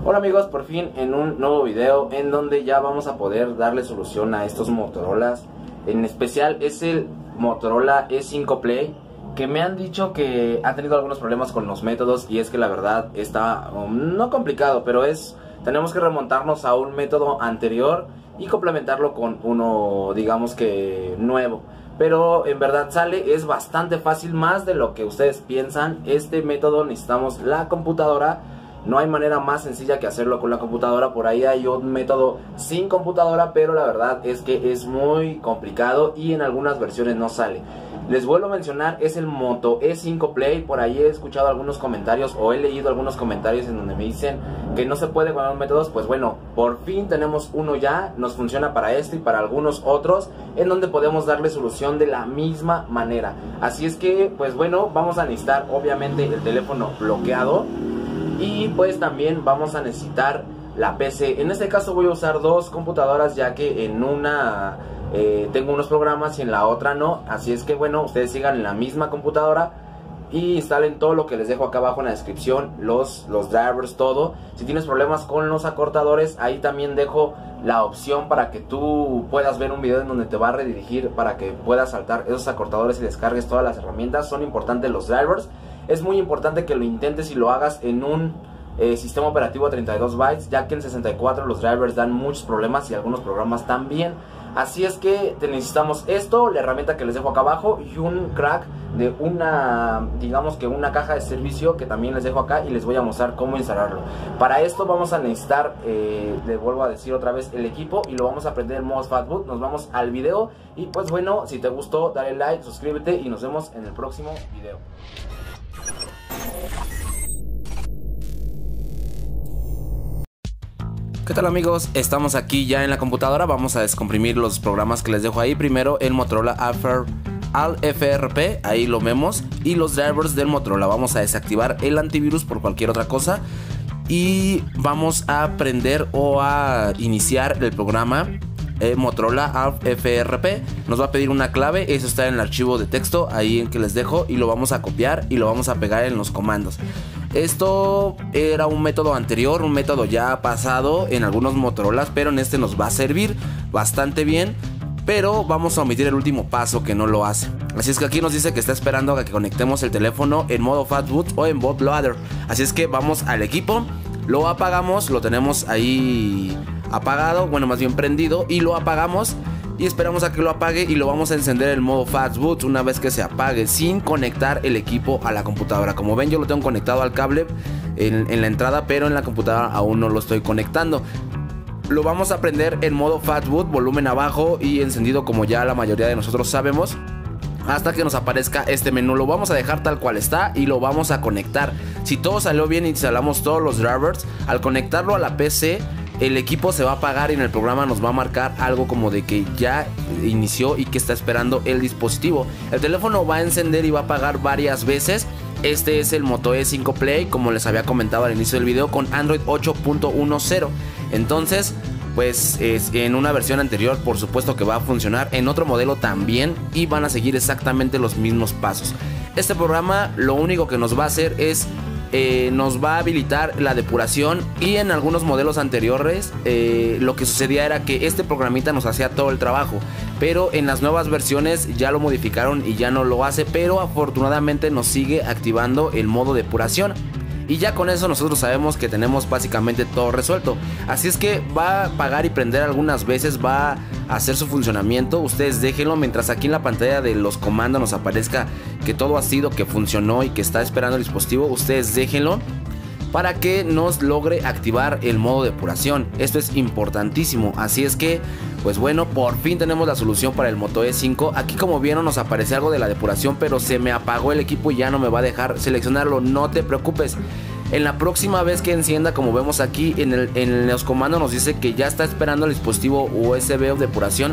Hola amigos, por fin en un nuevo video en donde ya vamos a poder darle solución a estos Motorolas. En especial es el Motorola E5 Play, que me han dicho que ha tenido algunos problemas con los métodos, y es que la verdad está no complicado, pero tenemos que remontarnos a un método anterior y complementarlo con uno, digamos que nuevo. Pero en verdad es bastante fácil, más de lo que ustedes piensan. Este método necesitamos la computadora. No hay manera más sencilla que hacerlo con la computadora. Por ahí hay un método sin computadora, pero la verdad es que es muy complicado y en algunas versiones no sale. Les vuelvo a mencionar, es el Moto E5 Play. Por ahí he escuchado algunos comentarios o he leído algunos comentarios en donde me dicen que no se puede con los métodos. Pues bueno, por fin tenemos uno ya, nos funciona para esto y para algunos otros, en donde podemos darle solución de la misma manera. Así es que, pues bueno, vamos a necesitar obviamente el teléfono bloqueado. Y pues también vamos a necesitar la PC. En este caso voy a usar dos computadoras, ya que en una tengo unos programas y en la otra no. Así es que bueno, ustedes sigan en la misma computadora y instalen todo lo que les dejo acá abajo en la descripción, los drivers, todo. Si tienes problemas con los acortadores, ahí también dejo la opción para que tú puedas ver un video en donde te va a redirigir para que puedas saltar esos acortadores y descargues todas las herramientas. Son importantes los drivers. Es muy importante que lo intentes y lo hagas en un sistema operativo 32 bytes, ya que en 64 los drivers dan muchos problemas y algunos programas también. Así es que necesitamos esto, la herramienta que les dejo acá abajo, y un crack de una, digamos que una caja de servicio que también les dejo acá, y les voy a mostrar cómo instalarlo. Para esto vamos a necesitar, les vuelvo a decir otra vez, el equipo, y lo vamos a aprender en modo Fatboot. Nos vamos al video y pues bueno, si te gustó dale like, suscríbete y nos vemos en el próximo video. ¿Qué tal amigos? Estamos aquí ya en la computadora. Vamos a descomprimir los programas que les dejo ahí. Primero el Motorola ALFRP, ahí lo vemos, y los drivers del Motorola. Vamos a desactivar el antivirus por cualquier otra cosa y vamos a prender o a iniciar el programa Motorola ALFRP. Nos va a pedir una clave, eso está en el archivo de texto ahí en que les dejo, y lo vamos a copiar y lo vamos a pegar en los comandos. Esto era un método anterior, un método ya pasado en algunos Motorolas, pero en este nos va a servir bastante bien. Pero vamos a omitir el último paso, que no lo hace. Así es que aquí nos dice que está esperando a que conectemos el teléfono en modo Fatboot o en bootloader. Así es que vamos al equipo, lo apagamos, lo tenemos ahí apagado, bueno, más bien prendido, y lo apagamos y esperamos a que lo apague, y lo vamos a encender en modo Fatboot una vez que se apague, sin conectar el equipo a la computadora. Como ven, yo lo tengo conectado al cable en la entrada, pero en la computadora aún no lo estoy conectando. Lo vamos a prender en modo Fatboot, volumen abajo y encendido, como ya la mayoría de nosotros sabemos, hasta que nos aparezca este menú. Lo vamos a dejar tal cual está y lo vamos a conectar. Si todo salió bien y instalamos todos los drivers, al conectarlo a la PC, el equipo se va a apagar y en el programa nos va a marcar algo como de que ya inició y que está esperando el dispositivo. El teléfono va a encender y va a apagar varias veces. Este es el Moto E5 Play, como les había comentado al inicio del video, con Android 8.10. Entonces, pues en una versión anterior por supuesto que va a funcionar, en otro modelo también, y van a seguir exactamente los mismos pasos. Este programa lo único que nos va a hacer es nos va a habilitar la depuración, y en algunos modelos anteriores lo que sucedía era que este programita nos hacía todo el trabajo, pero en las nuevas versiones ya lo modificaron y ya no lo hace, pero afortunadamente nos sigue activando el modo depuración. Y ya con eso nosotros sabemos que tenemos básicamente todo resuelto. Así es que va a apagar y prender algunas veces, va a hacer su funcionamiento. Ustedes déjenlo mientras aquí en la pantalla de los comandos nos aparezca que todo ha sido, que funcionó y que está esperando el dispositivo. Ustedes déjenlo para que nos logre activar el modo depuración. Esto es importantísimo. Así es que, pues bueno, por fin tenemos la solución para el Moto E5. Aquí, como vieron, nos aparece algo de la depuración, pero se me apagó el equipo y ya no me va a dejar seleccionarlo. No te preocupes, en la próxima vez que encienda, como vemos aquí en los comandos, nos dice que ya está esperando el dispositivo USB o depuración,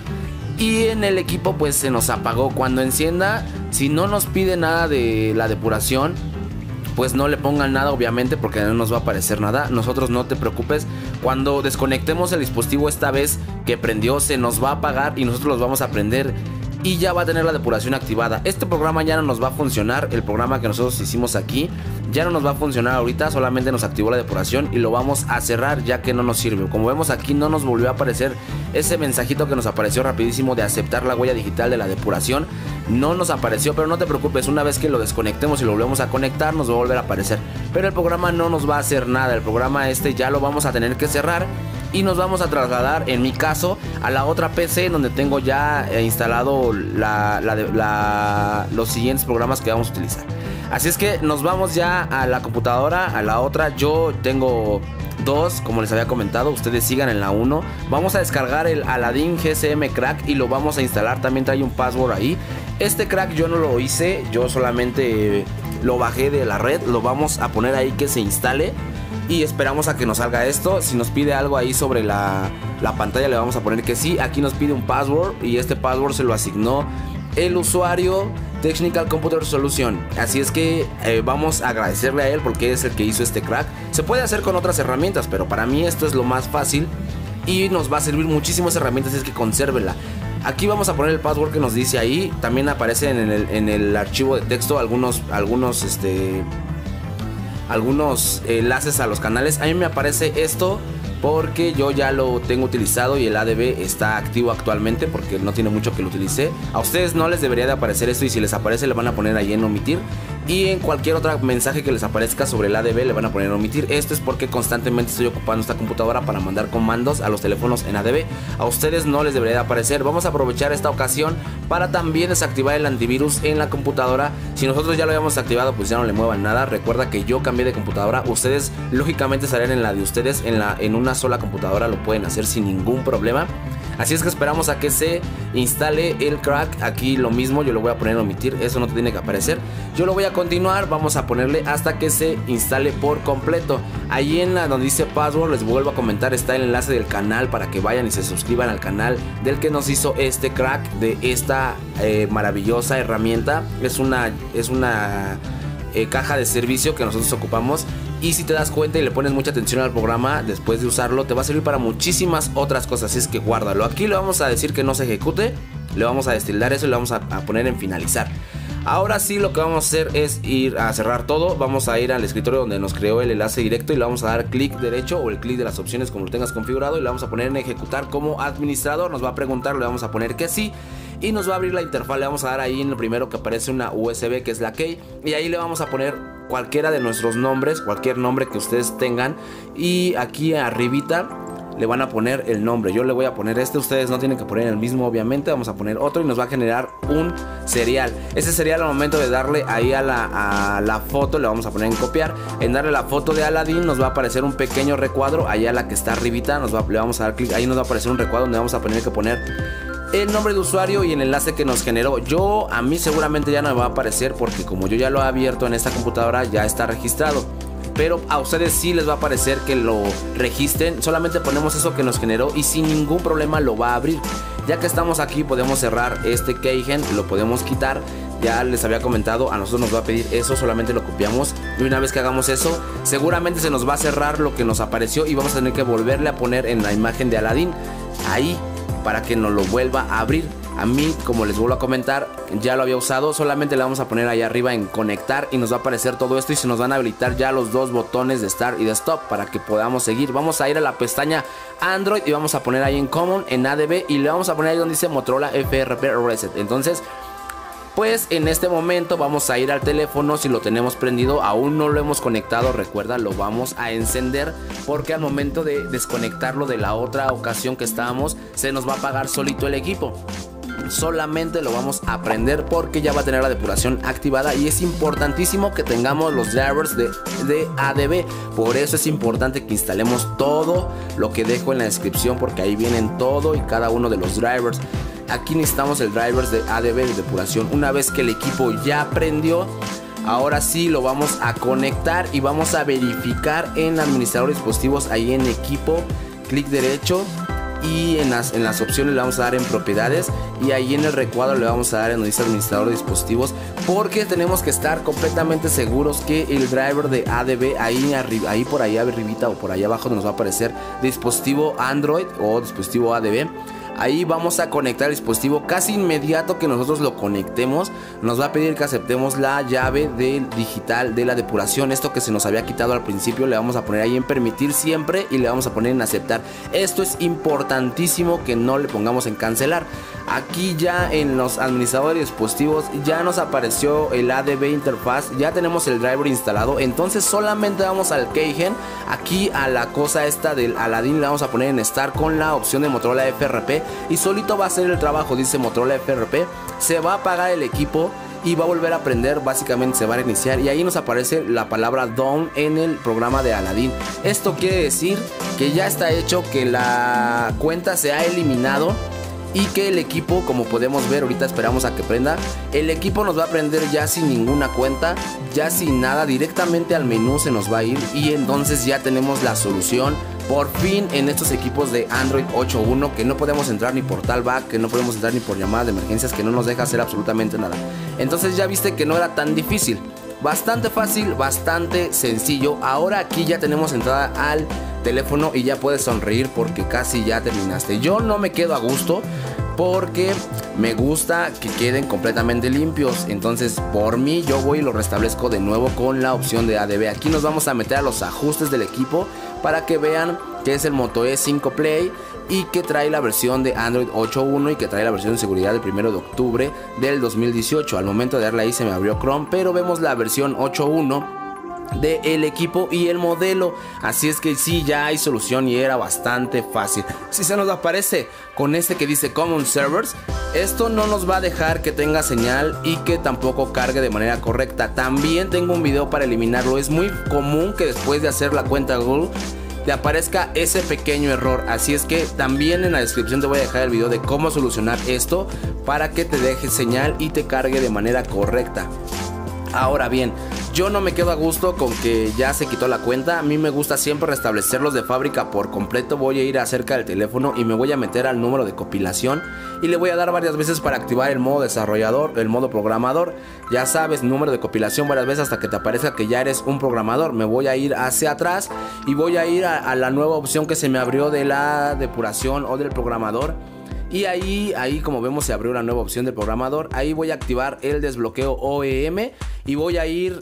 y en el equipo pues se nos apagó. Cuando encienda, si no nos pide nada de la depuración, pues no le pongan nada, obviamente, porque no nos va a aparecer nada. Nosotros, no te preocupes, cuando desconectemos el dispositivo esta vez que prendió, se nos va a apagar y nosotros los vamos a prender y ya va a tener la depuración activada. Este programa ya no nos va a funcionar, el programa que nosotros hicimos aquí ya no nos va a funcionar ahorita, solamente nos activó la depuración y lo vamos a cerrar ya que no nos sirve. Como vemos aquí no nos volvió a aparecer ese mensajito que nos apareció rapidísimo de aceptar la huella digital de la depuración. No nos apareció, pero no te preocupes, una vez que lo desconectemos y lo volvemos a conectar nos va a volver a aparecer. Pero el programa no nos va a hacer nada, el programa ya lo vamos a tener que cerrar. Y nos vamos a trasladar, en mi caso, a la otra PC donde tengo ya instalado los siguientes programas que vamos a utilizar. Así es que nos vamos ya a la computadora, a la otra. Yo tengo dos, como les había comentado, ustedes sigan en la 1. Vamos a descargar el Aladdin GSM Crack y lo vamos a instalar. También trae un password ahí. Este crack yo no lo hice, yo solamente lo bajé de la red. Lo vamos a poner ahí que se instale. Y esperamos a que nos salga esto. Si nos pide algo ahí sobre la pantalla, le vamos a poner que sí. Aquí nos pide un password y este password se lo asignó el usuario Technical Computer Solution. Así es que vamos a agradecerle a él porque es el que hizo este crack. Se puede hacer con otras herramientas, pero para mí esto es lo más fácil y nos va a servir muchísimas herramientas, así es que consérvela. Aquí vamos a poner el password que nos dice ahí. También aparece en el archivo de texto algunos enlaces a los canales. A mí me aparece esto porque yo ya lo tengo utilizado y el ADB está activo actualmente porque no tiene mucho que lo utilicé. A ustedes no les debería de aparecer esto y si les aparece le van a poner ahí en omitir. Y en cualquier otro mensaje que les aparezca sobre el ADB le van a poner en omitir. Esto es porque constantemente estoy ocupando esta computadora para mandar comandos a los teléfonos en ADB. A ustedes no les debería de aparecer. Vamos a aprovechar esta ocasión para también desactivar el antivirus en la computadora. Si nosotros ya lo habíamos activado, pues ya no le muevan nada. Recuerda que yo cambié de computadora. Ustedes lógicamente estarían en la de ustedes. En una sola computadora lo pueden hacer sin ningún problema. Así es que esperamos a que se instale el crack. Aquí lo mismo, yo lo voy a poner en omitir. Eso no te tiene que aparecer. Yo lo voy a continuar, vamos a ponerle hasta que se instale por completo. Ahí en la donde dice password, les vuelvo a comentar, está el enlace del canal para que vayan y se suscriban al canal del que nos hizo este crack de esta maravillosa herramienta. Es una caja de servicio que nosotros ocupamos. Y si te das cuenta y le pones mucha atención al programa después de usarlo, te va a servir para muchísimas otras cosas. Así es que guárdalo. Aquí le vamos a decir que no se ejecute. Le vamos a destildar eso y le vamos a poner en finalizar. Ahora sí, lo que vamos a hacer es ir a cerrar todo. Vamos a ir al escritorio donde nos creó el enlace directo y le vamos a dar clic derecho o el clic de las opciones como lo tengas configurado. Y le vamos a poner en ejecutar como administrador. Nos va a preguntar, le vamos a poner que sí. Y nos va a abrir la interfaz. Le vamos a dar ahí en lo primero que aparece una USB, que es la key. Y ahí le vamos a poner cualquiera de nuestros nombres, cualquier nombre que ustedes tengan. Y aquí arribita le van a poner el nombre. Yo le voy a poner este, ustedes no tienen que poner el mismo obviamente. Vamos a poner otro y nos va a generar un serial. Ese serial al momento de darle ahí a la foto, le vamos a poner en copiar. En darle la foto de Aladdin nos va a aparecer un pequeño recuadro. Allá la que está arribita, le vamos a dar clic. Ahí nos va a aparecer un recuadro donde vamos a tener que poner el nombre de usuario y el enlace que nos generó. A mí seguramente ya no me va a aparecer porque como yo ya lo he abierto en esta computadora ya está registrado. Pero a ustedes sí les va a aparecer que lo registren. Solamente ponemos eso que nos generó y sin ningún problema lo va a abrir. Ya que estamos aquí podemos cerrar este keygen, lo podemos quitar. Ya les había comentado, a nosotros nos va a pedir eso, solamente lo copiamos. Y una vez que hagamos eso, seguramente se nos va a cerrar lo que nos apareció y vamos a tener que volverle a poner en la imagen de Aladdin ahí para que nos lo vuelva a abrir. A mí, como les vuelvo a comentar, ya lo había usado. Solamente le vamos a poner ahí arriba en conectar y nos va a aparecer todo esto y se nos van a habilitar ya los dos botones de start y de stop para que podamos seguir. Vamos a ir a la pestaña Android y vamos a poner ahí en Common, en ADB, y le vamos a poner ahí donde dice Motorola FRP Reset. Entonces, pues en este momento vamos a ir al teléfono. Si lo tenemos prendido, aún no lo hemos conectado, recuerda, lo vamos a encender porque al momento de desconectarlo de la otra ocasión que estábamos, se nos va a apagar solito el equipo. Solamente lo vamos a prender porque ya va a tener la depuración activada y es importantísimo que tengamos los drivers de ADB. Por eso es importante que instalemos todo lo que dejo en la descripción porque ahí vienen todo y cada uno de los drivers. Aquí necesitamos el drivers de ADB de depuración. Una vez que el equipo ya prendió, ahora sí lo vamos a conectar y vamos a verificar en administrador de dispositivos. Ahí en equipo, clic derecho y en las opciones le vamos a dar en propiedades y ahí en el recuadro le vamos a dar en donde dice administrador de dispositivos, porque tenemos que estar completamente seguros que el driver de ADB ahí por ahí arribita o por ahí abajo nos va a aparecer dispositivo Android o dispositivo ADB. Ahí vamos a conectar el dispositivo. Casi inmediato que nosotros lo conectemos, nos va a pedir que aceptemos la llave del digital de la depuración. Esto que se nos había quitado al principio, le vamos a poner ahí en permitir siempre y le vamos a poner en aceptar. Esto es importantísimo que no le pongamos en cancelar. Aquí ya en los administradores de dispositivos ya nos apareció el ADB interfaz, ya tenemos el driver instalado. Entonces solamente vamos al keygen, aquí a la cosa esta del Aladdin le vamos a poner en Start con la opción de Motorola FRP y solito va a hacer el trabajo. Dice Motorola FRP, se va a apagar el equipo y va a volver a prender, básicamente se va a reiniciar y ahí nos aparece la palabra down en el programa de Aladdin. Esto quiere decir que ya está hecho, que la cuenta se ha eliminado y que el equipo, como podemos ver, ahorita esperamos a que prenda, el equipo nos va a prender ya sin ninguna cuenta, ya sin nada, directamente al menú se nos va a ir y entonces ya tenemos la solución por fin en estos equipos de Android 8.1, que no podemos entrar ni por talkback, que no podemos entrar ni por llamadas de emergencias, que no nos deja hacer absolutamente nada. Entonces ya viste que no era tan difícil, bastante fácil, bastante sencillo. Ahora aquí ya tenemos entrada al teléfono y ya puedes sonreír porque casi ya terminaste. Yo no me quedo a gusto porque me gusta que queden completamente limpios. Entonces por mí yo voy y lo restablezco de nuevo con la opción de ADB. Aquí nos vamos a meter a los ajustes del equipo para que vean que es el Moto E5 Play y que trae la versión de Android 8.1 y que trae la versión de seguridad del 1 de octubre del 2018. Al momento de darle ahí se me abrió Chrome, pero vemos la versión 8.1 del equipo y el modelo, así es que sí, ya hay solución y era bastante fácil. Si se nos aparece con este que dice Common Servers, esto no nos va a dejar que tenga señal y que tampoco cargue de manera correcta. También tengo un video para eliminarlo. Es muy común que después de hacer la cuenta Google te aparezca ese pequeño error, así es que también en la descripción te voy a dejar el video de cómo solucionar esto para que te deje señal y te cargue de manera correcta. Ahora bien, yo no me quedo a gusto con que ya se quitó la cuenta. A mí me gusta siempre restablecerlos de fábrica por completo. Voy a ir acerca del teléfono y me voy a meter al número de compilación y le voy a dar varias veces para activar el modo desarrollador, el modo programador. Ya sabes, número de compilación varias veces hasta que te aparezca que ya eres un programador. Me voy a ir hacia atrás y voy a ir a la nueva opción que se me abrió de la depuración o del programador. Y ahí como vemos se abrió una nueva opción del programador. Ahí voy a activar el desbloqueo OEM y voy a ir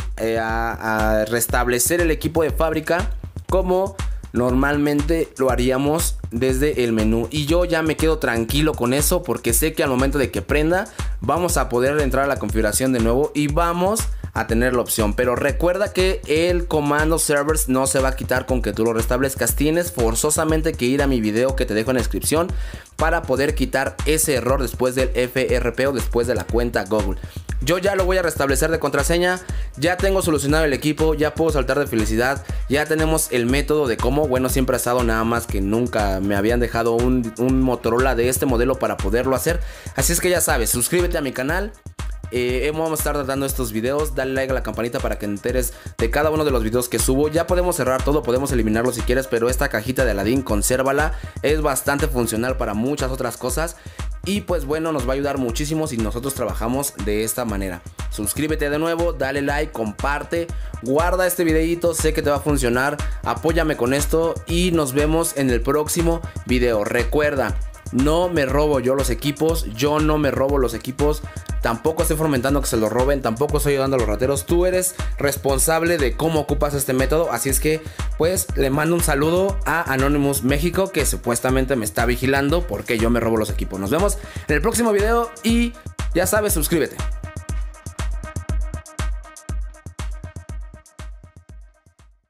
a restablecer el equipo de fábrica como normalmente lo haríamos desde el menú. Y yo ya me quedo tranquilo con eso porque sé que al momento de que prenda vamos a poder entrar a la configuración de nuevo y vamos a tener la opción. Pero recuerda que el comando servers no se va a quitar con que tú lo restablezcas. Tienes forzosamente que ir a mi video que te dejo en la descripción para poder quitar ese error después del FRP o después de la cuenta Google. Yo ya lo voy a restablecer de contraseña. Ya tengo solucionado el equipo. Ya puedo saltar de felicidad. Ya tenemos el método de cómo. Bueno, siempre ha estado, nada más que nunca me habían dejado un Motorola de este modelo para poderlo hacer. Así es que ya sabes, suscríbete a mi canal. Vamos a estar tratando estos videos. Dale like a la campanita para que te enteres de cada uno de los videos que subo. Ya podemos cerrar todo, podemos eliminarlo si quieres, pero esta cajita de Aladdin, consérvala. Es bastante funcional para muchas otras cosas. Y pues bueno, nos va a ayudar muchísimo si nosotros trabajamos de esta manera. Suscríbete de nuevo, dale like, comparte, guarda este videito, sé que te va a funcionar. Apóyame con esto y nos vemos en el próximo video. Recuerda, no me robo yo los equipos, yo no me robo los equipos. Tampoco estoy fomentando que se lo roben, tampoco estoy ayudando a los rateros. Tú eres responsable de cómo ocupas este método. Así es que pues le mando un saludo a Anonymous México, que supuestamente me está vigilando porque yo me robo los equipos. Nos vemos en el próximo video y ya sabes, suscríbete.